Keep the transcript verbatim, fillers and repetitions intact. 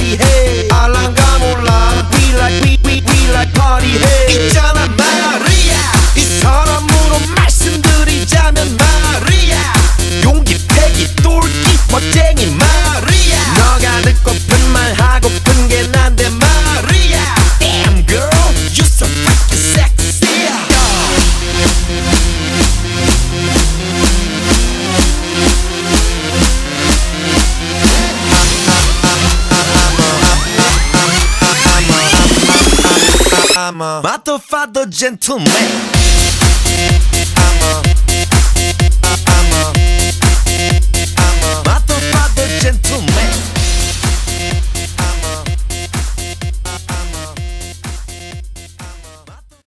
party 해 알랑가 몰라 We like we we we like party 해 있잖아 마리아 이 사람으로 말씀드리자면 마리아 용기 패기 똘끼 멋쟁이 마리아 너가 듣고픈 말 하고픈 게 난데 마리아 Damn girl you so fucking sexy I'm a motherfucker gentleman